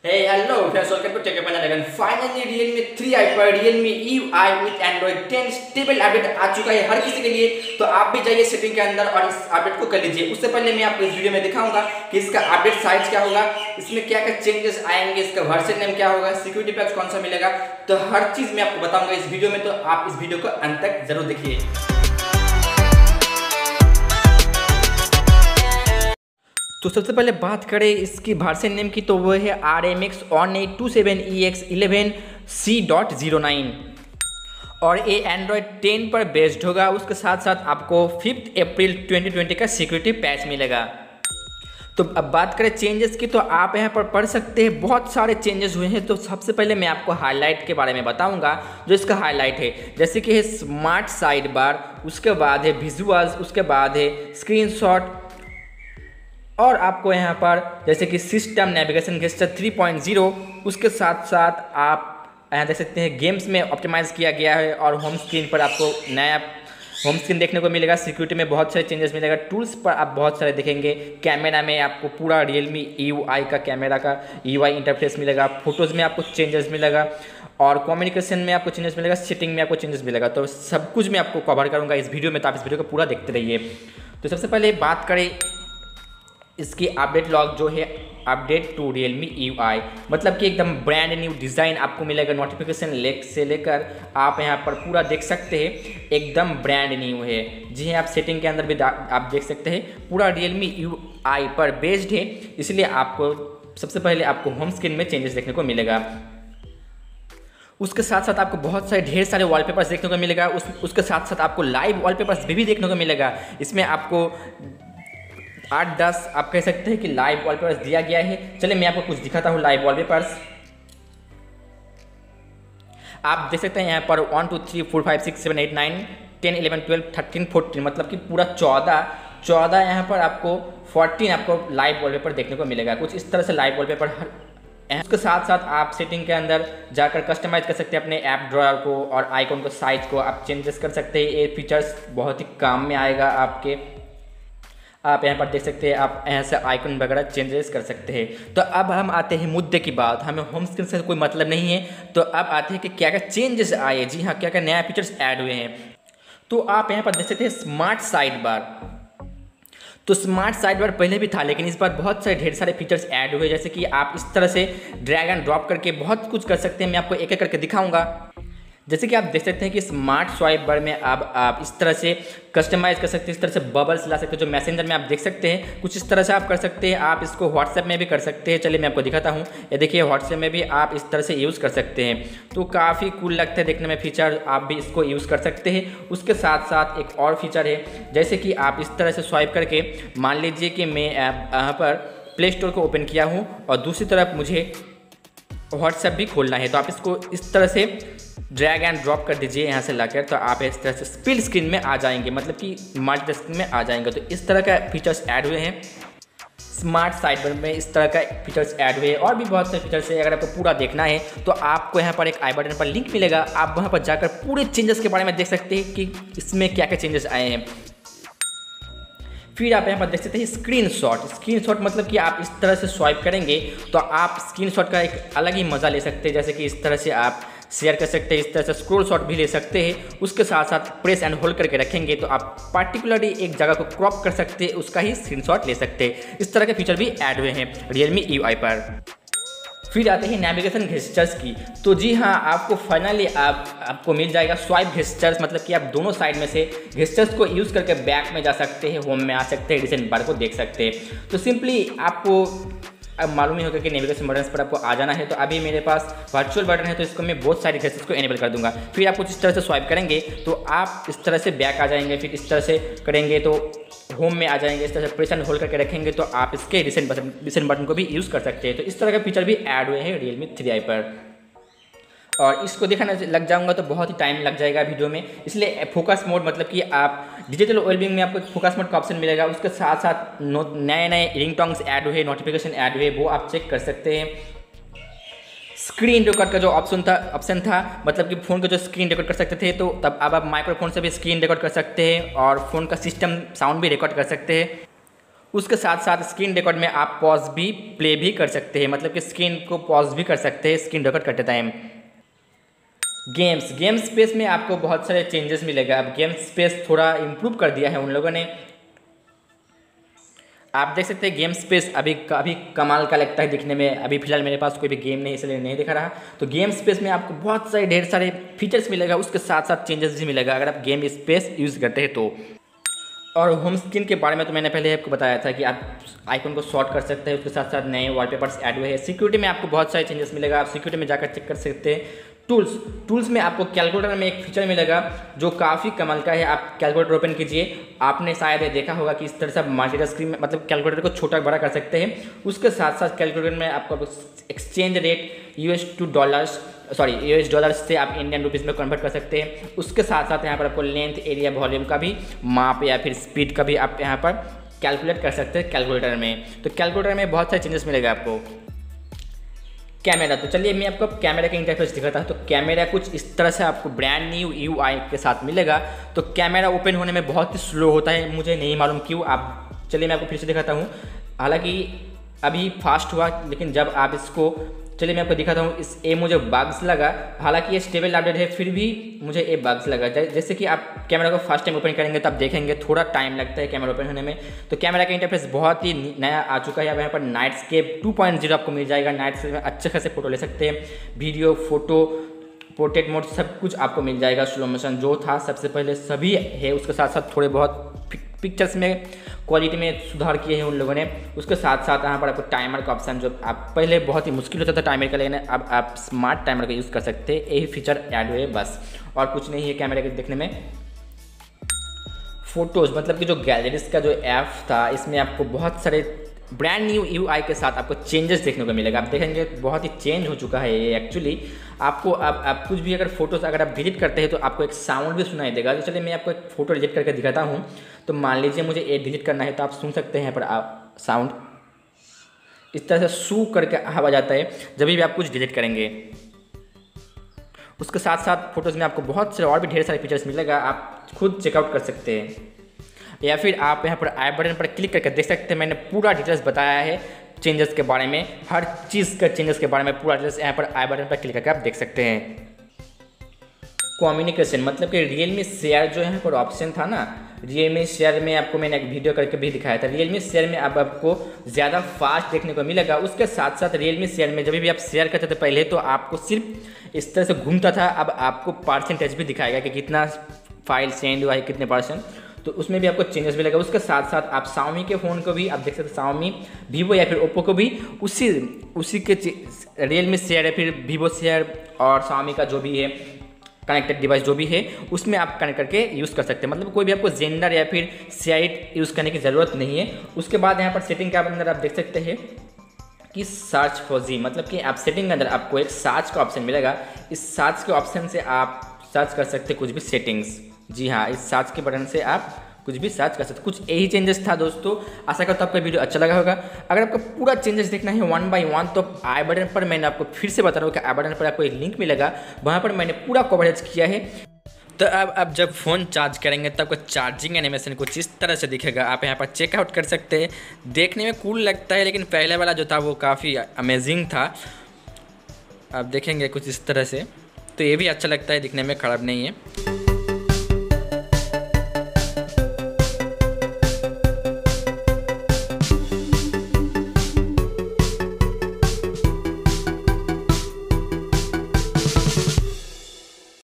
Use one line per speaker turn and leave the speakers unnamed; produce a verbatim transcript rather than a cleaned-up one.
Hey, hello friends, welcome to Tech Up Again. Finally Realme three I पर Realme E U I with Android ten stable update आ चुका है हर किसी के लिए। तो आप भी जाइए सेटिंग के अंदर और इस अपडेट को कर लीजिए। उससे पहले मैं आपको इस वीडियो में दिखाऊंगा कि इसका अपडेट साइज क्या होगा, इसमें क्या क्या चेंजेस आएंगे, इसका वर्जन नेम क्या होगा, सिक्योरिटी पैच कौन सा मिलेगा, तो हर चीज मैं आपको बताऊंगा इस वीडियो में। तो आप इस वीडियो को अंत तक जरूर देखिए। तो सबसे पहले बात करें इसकी वर्जन नेम की, तो वो है R M X one eight two seven E X eleven C dot zero nine और ये एंड्रॉयड टेन पर बेस्ड होगा। उसके साथ साथ आपको फिफ्थ अप्रैल ट्वेंटी ट्वेंटी का सिक्योरिटी पैच मिलेगा। तो अब बात करें चेंजेस की, तो आप यहाँ पर पढ़ सकते हैं बहुत सारे चेंजेस हुए हैं। तो सबसे पहले मैं आपको हाईलाइट के बारे में बताऊंगा। जो इसका हाईलाइट है जैसे कि है स्मार्ट साइड बार, उसके बाद है विजुअल्स, उसके बाद है स्क्रीनशॉट, और आपको यहाँ पर जैसे कि system navigation gesture three point zero, उसके साथ साथ आप यहाँ देख सकते हैं गेम्स में ऑप्टिमाइज़ किया गया है और होम स्क्रीन पर आपको नया होम स्क्रीन देखने को मिलेगा। सिक्योरिटी में बहुत सारे चेंजेस मिलेगा। टूल्स पर आप बहुत सारे देखेंगे। कैमरा में आपको पूरा Realme E U I का कैमरा का E U I इंटरफेस मिलेगा। फोटोज़ में आपको चेंजेस मिलेगा और कम्युनिकेशन में आपको चेंजेस मिलेगा। सेटिंग में आपको चेंजेस मिलेगा। तो सब कुछ मैं आपको कवर करूँगा इस वीडियो में, तो आप इस वीडियो को पूरा देखते रहिए। तो सबसे पहले बात करें इसकी अपडेट लॉग, जो है update to Realme E U I, मतलब कि एकदम ब्रांड न्यू डिज़ाइन आपको मिलेगा। नोटिफिकेशन लेक से लेकर आप यहाँ पर पूरा देख सकते हैं, एकदम ब्रांड न्यू है। जी हाँ, आप सेटिंग के अंदर भी आप देख सकते हैं पूरा Realme E U I पर बेस्ड है। इसलिए आपको सबसे पहले आपको होम स्क्रीन में चेंजेस देखने को मिलेगा। उसके साथ साथ आपको बहुत सारे ढेर सारे वॉलपेपर्स देखने को मिलेगा। उस उसके साथ साथ आपको लाइव वॉलपेपर्स भी, भी देखने को मिलेगा। इसमें आपको आठ दस आप कह सकते हैं कि लाइव वॉलपेपर्स दिया गया है। चलिए मैं आपको कुछ दिखाता हूँ लाइव वॉलपेपर्स। आप देख सकते हैं यहाँ पर one two three four five six seven eight nine ten eleven twelve thirteen fourteen, मतलब कि पूरा चौदह चौदह यहाँ पर आपको फोर्टीन आपको लाइव वॉलपेपर देखने को मिलेगा। कुछ इस तरह से लाइव वॉलपेपर हर उसके साथ साथ आप सेटिंग के अंदर जाकर कस्टमाइज कर सकते हैं अपने ऐप ड्रॉयर को और आइकॉन को, साइज को आप चेंजेस कर सकते हैं। ये फीचर्स बहुत ही काम में आएगा आपके। आप यहाँ पर देख सकते हैं, आप यहाँ से आइकन वगैरह चेंजेस कर सकते हैं। तो अब हम आते हैं मुद्दे की बात। हमें होम स्क्रीन से कोई मतलब नहीं है। तो अब आते हैं कि क्या क्या चेंजेस आए। जी हाँ, क्या क्या नया फीचर्स ऐड हुए हैं। तो आप यहाँ पर देख सकते हैं स्मार्ट साइड बार। तो स्मार्ट साइड बार पहले भी था, लेकिन इस बार बहुत सारे ढेर सारे फीचर्स ऐड हुए। जैसे कि आप इस तरह से ड्रैग एंड ड्रॉप करके बहुत कुछ कर सकते हैं। मैं आपको एक एक करके दिखाऊंगा। जैसे कि आप देख सकते हैं कि स्मार्ट स्वाइप बार में अब आप, आप इस तरह से कस्टमाइज कर सकते हैं, इस तरह से बबल्स ला सकते हैं। जो मैसेंजर में आप देख सकते हैं कुछ इस तरह से आप कर सकते हैं। आप इसको व्हाट्सएप में भी कर सकते हैं। चलिए मैं आपको दिखाता हूँ। ये देखिए, व्हाट्सएप में भी आप इस तरह से यूज़ कर सकते हैं। तो काफ़ी कूल लगता है देखने में फीचर, आप भी इसको यूज़ कर सकते हैं। उसके साथ साथ एक और फीचर है, जैसे कि आप इस तरह से स्वाइप करके, मान लीजिए कि मैं यहाँ पर प्ले स्टोर को ओपन किया हूँ और दूसरी तरफ मुझे व्हाट्सएप भी खोलना है, तो आप इसको इस तरह से ड्रैग एंड ड्रॉप कर दीजिए यहाँ से लाकर, तो आप इस तरह से स्प्लिट स्क्रीन में आ जाएंगे, मतलब कि मल्टी स्क्रीन में आ जाएंगे। तो इस तरह का फीचर्स ऐड हुए हैं स्मार्ट साइडबार में। इस तरह का फीचर्स ऐड हुए हैं और भी बहुत सारे फीचर्स है। अगर आपको पूरा देखना है तो आपको यहाँ पर एक आई बटन पर लिंक मिलेगा। आप वहाँ पर जाकर पूरे चेंजेस के बारे में देख सकते हैं कि इसमें क्या क्या चेंजेस आए हैं। फिर आप यहाँ पर देख सकते हैं स्क्रीनशॉट। स्क्रीनशॉट मतलब कि आप इस तरह से स्वाइप करेंगे तो आप स्क्रीनशॉट का एक अलग ही मज़ा ले सकते हैं। जैसे कि इस तरह से आप शेयर कर सकते हैं, इस तरह से स्क्रॉल शॉट भी ले सकते हैं। उसके साथ साथ प्रेस एंड होल्ड करके रखेंगे तो आप पार्टिकुलरली एक जगह को क्रॉप कर सकते हैं, उसका ही स्क्रीनशॉट ले सकते हैं। इस तरह के फीचर भी ऐड हुए हैं Realme E U I पर। फिर आते हैं नेविगेशन गेस्चर्स की। तो जी हाँ, आपको फाइनली आप आपको मिल जाएगा स्वाइप गेस्चर्स, मतलब कि आप दोनों साइड में से गेस्चर्स को यूज़ करके बैक में जा सकते हैं, होम में आ सकते हैं, रिसेंट बार को देख सकते हैं। तो सिंपली आपको अब मालूम ही होगा कि नेविगेशन बटन पर आपको आ जाना है। तो अभी मेरे पास वर्चुअल बटन है, तो इसको मैं बहुत सारी गेस्चर्स को एनेबल कर दूंगा। फिर आप कुछ इस तरह से स्वाइप करेंगे तो आप इस तरह से बैक आ जाएंगे। फिर इस तरह से करेंगे तो होम में आ जाएंगे। इस तरह से प्रेस एंड होल्ड करके रखेंगे तो आप इसके रिसेंट बटन रिसेंट बटन को भी यूज़ कर सकते हैं। तो इस तरह का फीचर भी ऐड हुए हैं Realme थ्री आई पर। और इसको दिखाने लग जाऊंगा तो बहुत ही टाइम लग जाएगा वीडियो में, इसलिए फोकस मोड, मतलब कि आप डिजिटल वेलबींग में आपको फोकस मोड का ऑप्शन मिलेगा। उसके साथ साथ नए नए रिंगटोन्स ऐड हुए, नोटिफिकेशन ऐड हुए, वो आप चेक कर सकते हैं। स्क्रीन रिकॉर्ड का जो ऑप्शन था ऑप्शन था मतलब कि फ़ोन का जो स्क्रीन रिकॉर्ड कर सकते थे, तो तब अब आप माइक्रोफोन से भी स्क्रीन रिकॉर्ड कर सकते हैं और फ़ोन का सिस्टम साउंड भी रिकॉर्ड कर सकते हैं। उसके साथ साथ स्क्रीन रिकॉर्ड में आप पॉज भी प्ले भी कर सकते हैं, मतलब कि स्क्रीन को पॉज भी कर सकते हैं स्क्रीन रिकॉर्ड करते टाइम। गेम्स गेम स्पेस में आपको बहुत सारे चेंजेस मिलेगा। अब गेम स्पेस थोड़ा इम्प्रूव कर दिया है उन लोगों ने। आप देख सकते हैं गेम स्पेस अभी अभी कमाल का लगता है दिखने में। अभी फिलहाल मेरे पास कोई भी गेम नहीं इसलिए नहीं दिखा रहा। तो गेम स्पेस में आपको बहुत सारे ढेर सारे फीचर्स मिलेगा, उसके साथ साथ चेंजेस भी मिलेगा अगर आप गेम स्पेस यूज़ करते हैं तो। और होम स्क्रीन के बारे में तो मैंने पहले आपको बताया था कि आप आइकन को शॉर्ट कर सकते हैं, उसके साथ साथ नए वॉलपेपर्स ऐड हुए हैं। सिक्योरिटी में आपको बहुत सारे चेंजेस मिलेगा, आप सिक्योरिटी में जाकर चेक कर सकते हैं। टूल्स टूल्स में आपको कैलकुलेटर में एक फीचर मिलेगा जो काफ़ी कमाल का है। आप कैलकुलेटर ओपन कीजिए, आपने शायद देखा होगा कि इस तरह से आप मल्टीटा स्क्रीन में मतलब कैलकुलेटर को छोटा बड़ा कर सकते हैं। उसके साथ साथ कैलकुलेटर में आपको exchange rate US to dollars sorry US dollars से आप इंडियन रुपीज़ में कन्वर्ट कर सकते हैं। उसके साथ साथ यहाँ पर आपको लेंथ, एरिया, वॉल्यूम का भी माप या फिर स्पीड का भी आप यहाँ पर कैलकुलेट कर सकते हैं कैलकुलेटर में। तो कैलकुलेटर में बहुत सारे चेंजेस मिलेगा आपको। कैमरा, तो चलिए मैं आपको कैमरा का इंटरफेस दिखाता हूँ। तो कैमरा कुछ इस तरह से आपको ब्रांड न्यू यूआई के साथ मिलेगा। तो कैमरा ओपन होने में बहुत ही स्लो होता है, मुझे नहीं मालूम क्यों। आप चलिए मैं आपको फिर से दिखाता हूँ। हालांकि अभी फास्ट हुआ, लेकिन जब आप इसको चलिए मैं आपको दिखाता हूँ। इस ए मुझे बग्स लगा, हालांकि ये स्टेबल अपडेट है फिर भी मुझे ए बग्स लगा। जैसे कि आप कैमरा को फर्स्ट टाइम ओपन करेंगे तो आप देखेंगे थोड़ा टाइम लगता है कैमरा ओपन होने में। तो कैमरा का इंटरफेस बहुत ही नया आ चुका है। अब यहाँ पर नाइटस्केप टू पॉइंट ज़ीरो आपको मिल जाएगा। नाइटस्केप में अच्छे खासे फोटो ले सकते हैं, वीडियो, फोटो, पोर्ट्रेट मोड सब कुछ आपको मिल जाएगा। स्लो मोशन जो था सबसे पहले सभी है, उसके साथ साथ थोड़े बहुत पिक्चर्स में क्वालिटी में सुधार किए हैं उन लोगों ने। उसके साथ साथ यहाँ पर आपको टाइमर का ऑप्शन, जो आप पहले बहुत ही मुश्किल होता था टाइमर का, लेकिन अब आप स्मार्ट टाइमर का यूज़ कर सकते हैं। यही फीचर ऐड हुए बस, और कुछ नहीं है कैमरे के देखने में। फोटोज़ मतलब कि जो गैलरीज का जो ऐप था, इसमें आपको बहुत सारे ब्रांड न्यू यूआई के साथ आपको चेंजेस देखने को मिलेगा। आप देखेंगे बहुत ही चेंज हो चुका है ये एक्चुअली। आपको अब आप कुछ भी अगर फोटोज़ अगर आप डिलीट करते हैं तो आपको एक साउंड भी सुनाई देगा। तो चलिए मैं आपको एक फ़ोटो डिलीट करके दिखाता हूँ। तो मान लीजिए मुझे ये डिलीट करना है, तो आप सुन सकते हैं यहाँ पर आप साउंड इस तरह से शू करके आवाज़ आता है जब भी आप कुछ डिलीट करेंगे। उसके साथ साथ फोटोज़ में आपको बहुत सारे और भी ढेर सारे फीचर्स मिलेगा, आप खुद चेकआउट कर सकते हैं। या फिर आप यहाँ पर आई बटन पर क्लिक करके देख सकते हैं, मैंने पूरा डिटेल्स बताया है चेंजेस के बारे में, हर चीज़ का चेंजेस के बारे में पूरा डिटेल्स यहाँ पर आई बटन पर क्लिक करके आप देख सकते हैं। कम्युनिकेशन मतलब कि रियलमी शेयर जो यहाँ पर ऑप्शन था ना, रियलमी शेयर में आपको मैंने एक वीडियो करके भी दिखाया था। रियलमी शेयर में अब आपको ज़्यादा फास्ट देखने को मिलेगा। उसके साथ साथ रियलमी शेयर में जब भी आप शेयर करते थे पहले तो आपको सिर्फ इस तरह से घूमता था, अब आपको परसेंटेज भी दिखाएगा कि कितना फाइल सेंड हुआ है, कितने परसेंट। तो उसमें भी आपको चेंजेस मिलेगा। उसके साथ साथ आप Xiaomi के फ़ोन को भी आप देख सकते हैं, Xiaomi, Vivo या फिर Oppo को भी उसी उसी के रियलमी शेयर या फिर Vivo शेयर और Xiaomi का जो भी है कनेक्टेड डिवाइस जो भी है उसमें आप कनेक्ट करके यूज़ कर सकते हैं। मतलब कोई भी आपको जेंडर या फिर शेयर यूज़ करने की ज़रूरत नहीं है। उसके बाद यहाँ पर सेटिंग के अंदर आप देख सकते हैं कि सर्च फॉर जी, मतलब कि आप सेटिंग के अंदर आपको एक सर्च का ऑप्शन मिलेगा। इस सर्च के ऑप्शन से आप सर्च कर सकते हैं कुछ भी सेटिंग्स। जी हाँ, इस सर्च के बटन से आप कुछ भी सर्च कर सकते। कुछ यही चेंजेस था दोस्तों। आशा करता हूँ आपका वीडियो अच्छा लगा होगा। अगर आपको पूरा चेंजेस देखना है वन बाय वन तो आई बटन पर मैंने आपको फिर से बता रहा हूँ कि आई बटन पर आपको एक लिंक मिलेगा, वहाँ पर मैंने पूरा कवरेज किया है। तो अब अब जब फ़ोन चार्ज करेंगे तो आपको चार्जिंग एनिमेशन कुछ इस तरह से दिखेगा। आप यहाँ पर चेकआउट कर सकते हैं। देखने में कूल लगता है, लेकिन पहले वाला जो था वो काफ़ी अमेजिंग था। आप देखेंगे कुछ इस तरह से, तो ये भी अच्छा लगता है, दिखने में ख़राब नहीं है।